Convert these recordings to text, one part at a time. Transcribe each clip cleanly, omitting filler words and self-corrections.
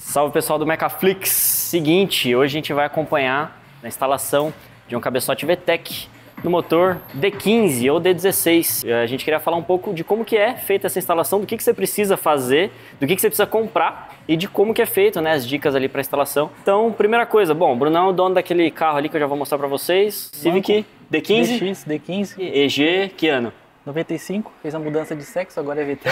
Salve pessoal do Mecaflix! Seguinte, hoje a gente vai acompanhar a instalação de um cabeçote VTEC no motor D15 ou D16. A gente queria falar um pouco de como que é feita essa instalação, do que você precisa fazer, do que você precisa comprar e de como que é feito, né, as dicas ali para instalação. Então, primeira coisa, bom, o Brunão é o dono daquele carro ali que eu já vou mostrar para vocês. Civic D15. DX, D15. EG, que ano? 95, fez a mudança de sexo, agora é VTEC.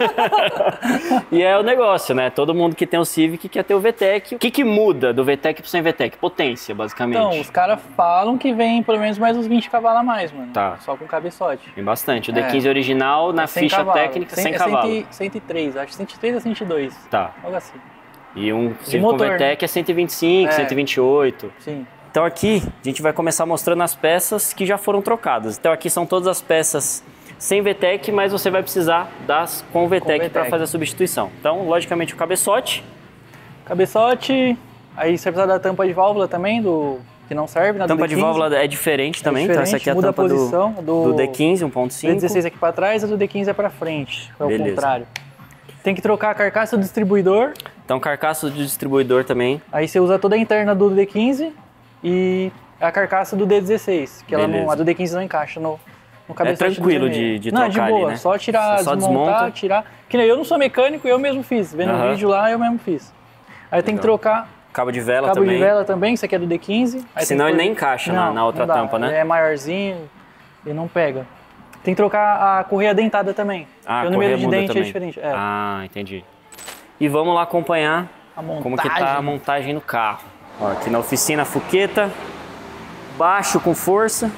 E é o negócio, né? Todo mundo que tem o Civic quer ter o VTEC. O que muda do VTEC pro sem VTEC? Potência, basicamente. Então, os caras falam que vem pelo menos mais uns 20 cavalos a mais, mano. Tá. Só com cabeçote. Tem bastante. O D15 original, na ficha cavalos. técnica, 100 cavalos. 103, acho 103 a 102. Tá. Algo assim. E um Civic motor, com VTEC é 125, 128. Sim. Então aqui a gente vai começar mostrando as peças que já foram trocadas. Então aqui são todas as peças sem VTEC, mas você vai precisar das com VTEC para fazer a substituição. Então, logicamente, o cabeçote. Cabeçote, aí você precisa da tampa de válvula também, que não serve. A tampa de válvula é diferente também, então essa aqui é a tampa do D15 1.5. D16 aqui para trás, a do D15 é para frente, é o contrário. Tem que trocar a carcaça do distribuidor. Então, carcaça do distribuidor também. Aí você usa toda a interna do D15 e a carcaça do D16, que ela não, a do D15 não encaixa no cabeçote. É tranquilo de trocar. Não, é de boa, ali, né? só tirar, só desmontar, desmonta. tirar. Que nem eu não sou mecânico, eu mesmo fiz. Vendo o vídeo lá, eu mesmo fiz. Aí tem que trocar cabo de vela cabo também. de vela também, isso aqui é do D15. Aí senão ele nem encaixa na outra tampa, né? Ele é maiorzinho e não pega. Tem que trocar a correia dentada também. Ah, porque o número de dente também. é diferente. É. Ah, entendi. E vamos lá acompanhar como que tá a montagem no carro. Ó, aqui na oficina Fuqueta, baixo com força.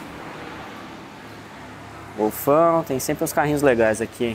Golfão, tem sempre uns carrinhos legais aqui.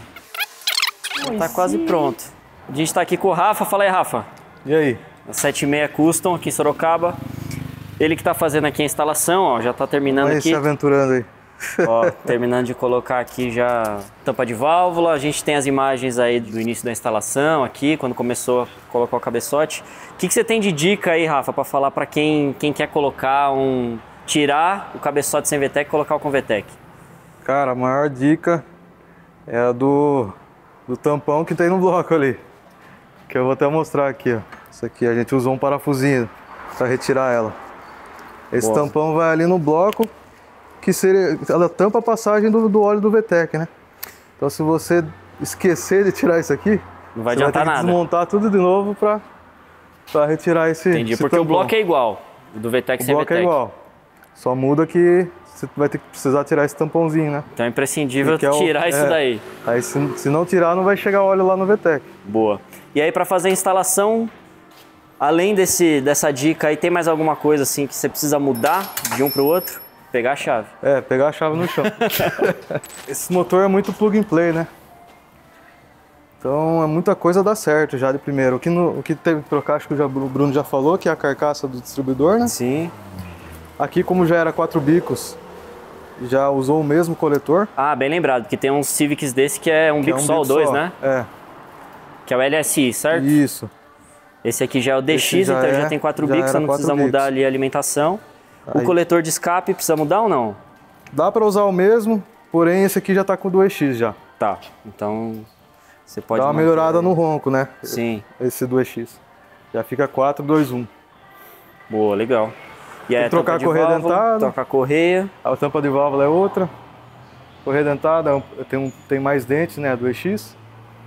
Tá quase pronto. A gente tá aqui com o Rafa. Fala aí, Rafa. E aí? A 76 Custom aqui em Sorocaba. Ele que tá fazendo aqui a instalação, ó, já tá terminando aqui. Se aventurando aí. Ó, terminando de colocar aqui já tampa de válvula. A gente tem as imagens aí do início da instalação aqui, quando começou a colocar o cabeçote. O que você tem de dica aí, Rafa, para falar para quem quer colocar tirar o cabeçote sem VTEC e colocar o com VTEC? Cara, a maior dica é a do tampão que tem no bloco ali. Que eu vou até mostrar aqui, ó. Isso aqui, a gente usou um parafusinho para retirar ela. Esse tampão vai ali no bloco, que ela tampa a passagem do óleo do VTEC, né? Então se você esquecer de tirar isso aqui, não vai adiantar nada. Desmontar tudo de novo para retirar esse Entendi, esse porque tampão. o bloco é igual, o do VTEC sem VTEC. O bloco é igual, só muda que você vai precisar tirar esse tampãozinho, né? Então é imprescindível tirar isso daí. Aí se não tirar, não vai chegar óleo lá no VTEC. Boa. E aí para fazer a instalação, além dessa dica aí, tem mais alguma coisa assim que você precisa mudar de um para o outro? Pegar a chave. É, pegar a chave no chão. Esse motor é muito plug and play, né? Então, muita coisa dá certo já de primeiro. O que teve que trocar, acho que o Bruno já falou, que é a carcaça do distribuidor, né? Sim. Aqui, como já era 4 bicos, já usou o mesmo coletor. Ah, bem lembrado, porque tem uns Civics desse que é um bico só, ou dois, né? É. Que é o LSI, certo? Isso. Esse aqui já é o DX, então já tem 4 bicos, você não precisa mudar ali a alimentação. O coletor de escape precisa mudar ou não? Dá para usar o mesmo, porém esse aqui já tá com 2X já. Tá, então você pode... Dá uma melhorada no ronco, né? Sim. Esse 2X. Já fica 4, 2, 1. Boa, legal. E aí trocar a correia dentada. Trocar a correia. A tampa de válvula é outra. Correia dentada tem mais dentes, né? A 2X.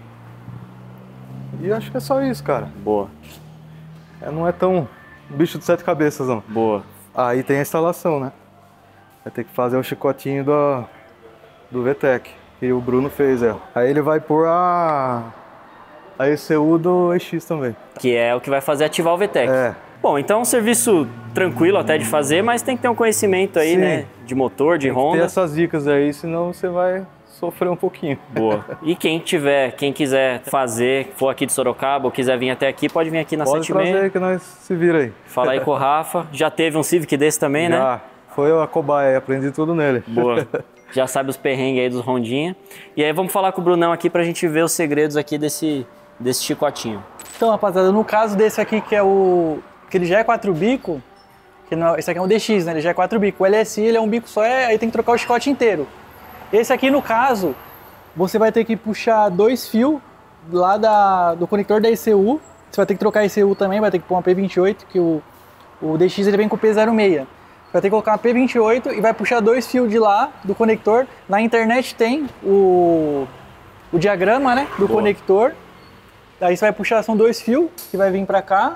E acho que é só isso, cara. Boa. Não é tão bicho de 7 cabeças, não. Boa. Aí tem a instalação, né? Vai ter que fazer o chicotinho do VTEC, que o Bruno fez, Aí ele vai pôr a ECU do EX também. Que é o que vai fazer ativar o VTEC. É. Bom, então é um serviço tranquilo até de fazer, mas tem que ter um conhecimento aí, né? De motor, de Honda. Tem essas dicas aí, senão você vai sofrer um pouquinho. Boa. E quem quiser fazer, for aqui de Sorocaba ou quiser vir até aqui, pode vir aqui na 76. Pode trazer aí que nós se vira aí. Fala aí com o Rafa. Já teve um Civic desse também, né? Já. Foi a cobaia, aprendi tudo nele. Boa. Já sabe os perrengues aí dos Rondinha. E aí vamos falar com o Brunão aqui pra gente ver os segredos aqui desse chicotinho. Então, rapaziada, no caso desse aqui que ele já é 4 bico, esse aqui é um DX, né? Ele já é 4 bico. O LSI ele é um bico só, aí tem que trocar o chicote inteiro. Esse aqui, no caso, você vai ter que puxar 2 fios lá do conector da ECU você vai ter que trocar ECU também, vai ter que pôr uma P28, que o DX ele vem com o P06. Vai ter que colocar uma P28 e vai puxar 2 fios de lá, do conector. Na internet tem o diagrama, né, do conector. Daí você vai puxar, são 2 fios que vai vir pra cá.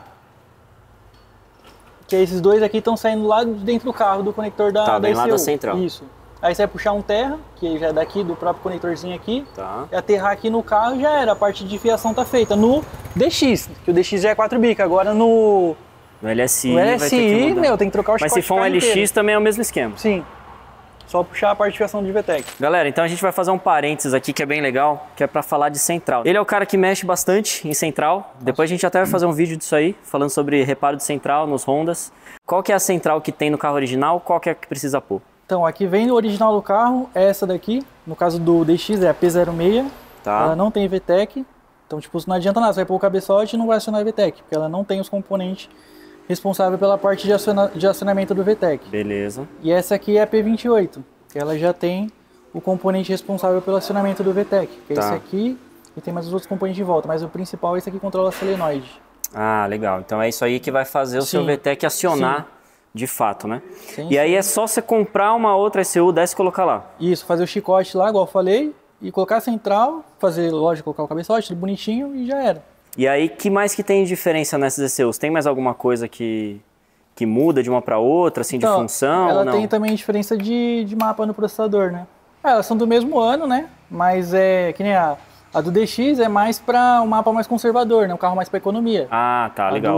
Que esses 2 aqui estão saindo lá de dentro do carro, do conector da bem ECU. lá da central. Isso. Aí você vai puxar um terra, que já é daqui, do próprio conectorzinho aqui. Tá. E aterrar aqui no carro já era, a parte de fiação tá feita. No DX, que o DX já é 4 bicos. Agora no LSI, LSI, vai ter que mudar. meu, tem que trocar o Mas chicote se for um de carro LX inteiro. também é o mesmo esquema. Sim. Só puxar a parte de fiação de VTEC. Galera, então a gente vai fazer um parênteses aqui que é bem legal, que é pra falar de central. Ele é o cara que mexe bastante em central. Depois a gente até vai fazer um vídeo disso aí, falando sobre reparo de central nos Hondas. Qual que é a central que tem no carro original, qual que é a que precisa pôr? Então, aqui vem o original do carro, é essa daqui. No caso do DX é a P06. Tá. Ela não tem VTEC. Então, tipo, não adianta nada. Você vai pôr o cabeçote e não vai acionar a VTEC, porque ela não tem os componentes responsáveis pela parte de acionamento do VTEC. Beleza. E essa aqui é a P28, que ela já tem o componente responsável pelo acionamento do VTEC, que é esse aqui, e tem mais os outros componentes de volta, mas o principal é esse aqui que controla a solenoide. Ah, legal. Então é isso aí que vai fazer o seu VTEC acionar de fato, né? Sim, e aí é só você comprar uma outra ECU dessa e colocar lá. Isso, fazer o chicote lá, igual eu falei, e colocar a central, fazer, lógico, colocar o cabeçote, tudo bonitinho e já era. E aí, que mais que tem de diferença nessas ECUs? Tem mais alguma coisa que muda de uma para outra, assim, Então, de função ela ou não? tem também diferença de mapa no processador, né? Elas são do mesmo ano, né? Mas é que nem a do DX é mais para um mapa mais conservador, né? Um carro mais para economia. Ah, tá, legal.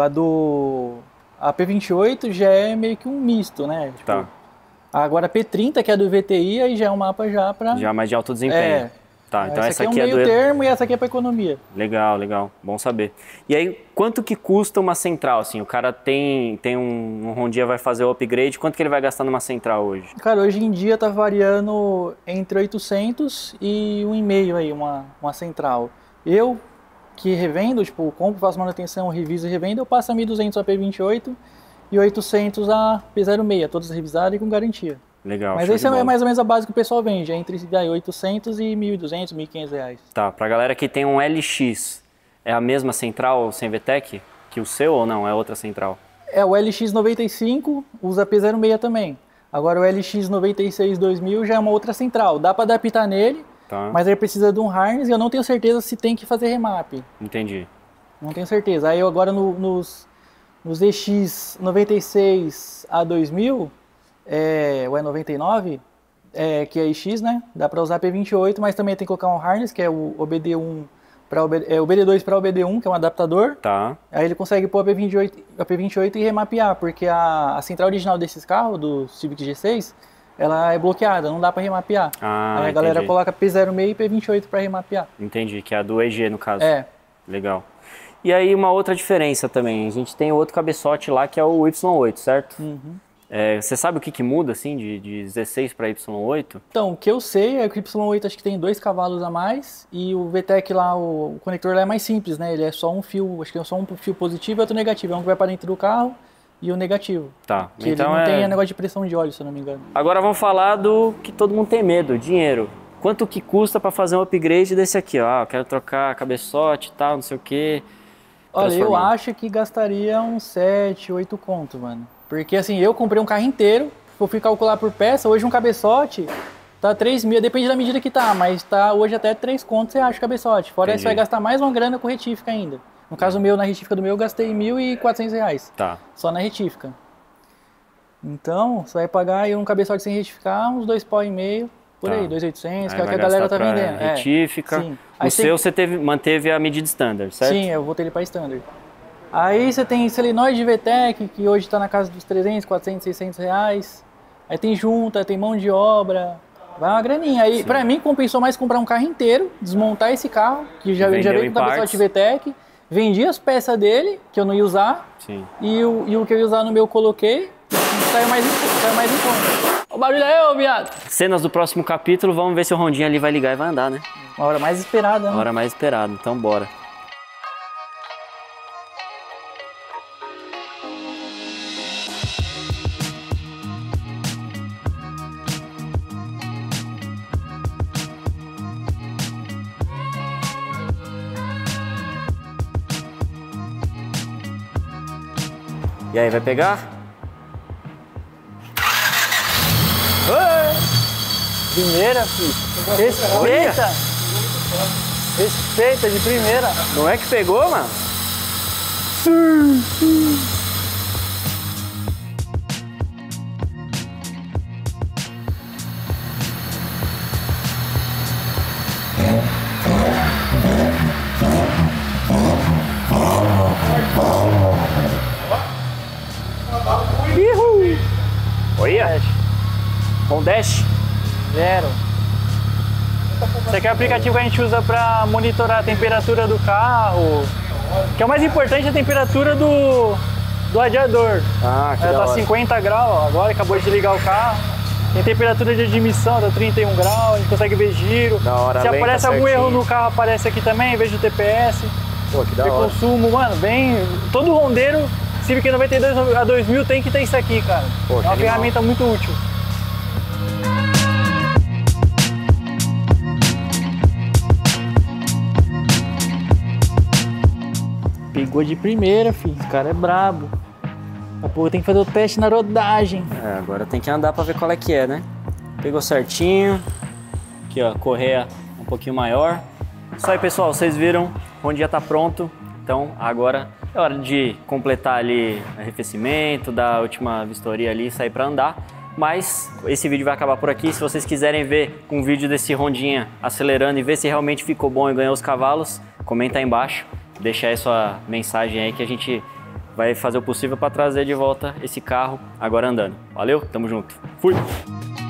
A P28 já é meio que um misto, né? Tipo, Tá. Agora a P30, que é do VTI, aí já é um mapa já para... Já mais de alto desempenho. Tá, então essa aqui é um é meio termo e essa aqui é para economia. Legal, legal. Bom saber. E aí, quanto que custa uma central, assim? O cara tem um Hondia, vai fazer o upgrade, quanto que ele vai gastar numa central hoje? Cara, hoje em dia tá variando entre 800 e 1,5 aí, uma central. Eu, que revendo, tipo, compro, faço manutenção, reviso e revendo, eu passo a 1.200 a P28 e 800 a P06, todas revisadas e com garantia. Legal, Mas show esse de é bola. mais ou menos a base que o pessoal vende, é entre 800 e 1.200, 1.500 reais. Tá, pra galera que tem um LX, é a mesma central sem VTEC que o seu ou não? É outra central? É, o LX95 usa P06 também. Agora o LX96 2000 já é uma outra central, dá para adaptar nele, Tá. mas aí precisa de um harness e eu não tenho certeza se tem que fazer remap. Entendi. Não tenho certeza. Aí eu agora nos EX96 a 2000, o E99, que é EX, né? Dá para usar P28, mas também tem que colocar um harness, que é o OBD1 para o BD2 para o OBD1, que é um adaptador. Tá. Aí ele consegue pôr a P28 e remapear, porque a central original desses carros, do Civic G6, ela é bloqueada, não dá para remapear. Ah, Aí a galera entendi. coloca P06 e P28 para remapear. Entendi, que é a do EG no caso. É. Legal. E aí uma outra diferença também, a gente tem outro cabeçote lá que é o Y8, certo? Uhum. Você sabe o que muda assim de 16 para Y8? Então, o que eu sei é que o Y8 acho que tem 2 cavalos a mais e o VTEC lá, o conector lá é mais simples, né? Ele é só um fio, acho que é só um fio positivo e outro negativo. É um que vai para dentro do carro e o negativo. Tá, Que então ele não tem negócio de pressão de óleo, se eu não me engano. Agora vamos falar do que todo mundo tem medo, dinheiro. Quanto que custa para fazer um upgrade desse aqui, ó? Eu quero trocar cabeçote e tal, não sei o quê. Olha, eu Transformar. acho que gastaria uns 7, 8 conto, mano. Porque assim, eu comprei um carro inteiro, eu fui calcular por peça, hoje um cabeçote tá 3 mil, depende da medida que tá, mas tá hoje até 3 contos você acha o cabeçote. Fora isso, Entendi. você vai gastar mais uma grana com retífica ainda. No caso meu, na retífica do meu, eu gastei R$1.400, Tá. só na retífica. Então, você vai pagar aí um cabeçote sem retificar, uns 2,5 pau, por Tá. aí, 2.800, que é Aí o que vai a galera gastar tá pra vendendo. É. retífica. Sim. O Aí seu você manteve a medida standard, certo? Sim, eu voltei ele para standard. Aí você tem solenoide de VTEC, que hoje está na casa dos 300, 400, 600 reais. Aí tem junta, tem mão de obra, vai uma graninha. Aí pra mim compensou mais comprar um carro inteiro, desmontar esse carro, que já Vendeu veio em com o cabeçote partes. VTEC, vendi as peças dele, que eu não ia usar, Sim. e o que eu ia usar no meu eu coloquei, e saiu mais em conta. O barulho aí, ô viado! Cenas do próximo capítulo, vamos ver se o Rondinha ali vai ligar e vai andar, né? Uma hora mais esperada, A né? hora mais esperada, então bora. E aí, vai pegar? Primeira, filho. Respeita! Respeita de primeira. Não é que pegou, mano? Olha! Com dash? 0. Esse aqui é o aplicativo que a gente usa para monitorar a temperatura do carro. Que é o mais importante, a temperatura do radiador. Ah, que da Tá hora. 50 graus, ó, agora acabou de ligar o carro. Tem temperatura de admissão, tá 31 graus, a gente consegue ver giro. Da hora, Se lenta aparece algum certinho. erro no carro, aparece aqui também, vejo o TPS. Pô, que da De hora. consumo, mano, bem... Todo rondeiro Civic 92 a 2000 tem que ter isso aqui, cara. Pô, é que uma animal. ferramenta muito útil. Pegou de primeira, filho. Esse cara é brabo. Daqui a pouco tem que fazer o teste na rodagem. É, agora tem que andar pra ver qual é que é, né? Pegou certinho. Aqui, ó, correia um pouquinho maior. Isso aí, pessoal, vocês viram, onde já tá pronto. Então, agora é hora de completar ali arrefecimento, dar a última vistoria ali e sair pra andar. Mas esse vídeo vai acabar por aqui. Se vocês quiserem ver um vídeo desse Rondinha acelerando e ver se realmente ficou bom e ganhou os cavalos, comenta aí embaixo. Deixa aí sua mensagem aí que a gente vai fazer o possível para trazer de volta esse carro agora andando. Valeu, tamo junto. Fui!